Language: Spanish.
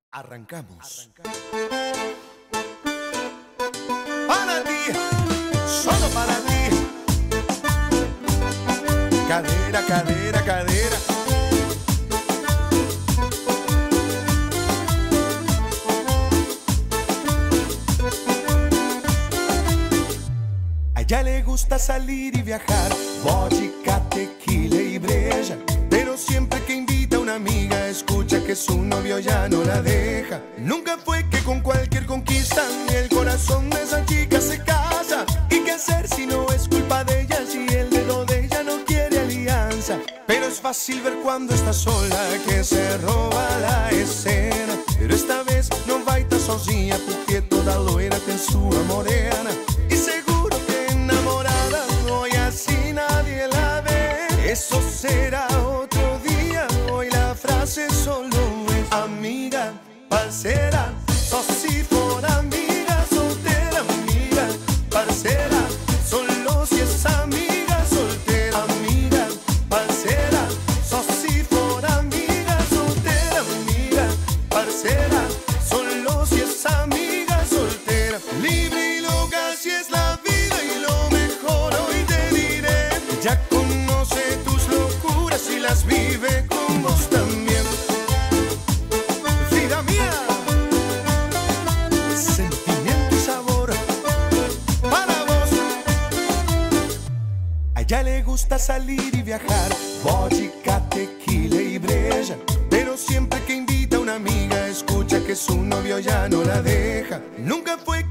Arrancamos. Para ti, solo para ti. Cadera, cadera, cadera. A ella le gusta salir y viajar, vodka, tequila y breja. Pero siempre que invita a una amiga, escucha que su novio ya no la deja. Nunca fue que con cualquier conquista el corazón de esa chica se casa. ¿Y qué hacer si no es culpa de ella, si el dedo de ella no quiere alianza? Pero es fácil ver cuando está sola que se roba la escena. Pero esta vez no va a estar sozinha, porque toda loira tem sua morena. Y seguro que enamorada hoy así nadie la ve. Eso será otro día, hoy la frase solo es amiga, parcera, só si for amiga, soltera, amiga, parcera, solo si es amiga, soltera, amiga, parcera, só si for amiga, soltera, amiga, parcera, solo si es amiga, soltera, libre y loca si es la vida y lo mejor hoy te diré, ya conoce tus locuras y las vive con vos también. Vida mía, sentimiento y sabor para vos. A ella le gusta salir y viajar, vodka, tequila y breja. Pero siempre que invita a una amiga, escucha que su novio ya no la deja. Nunca fue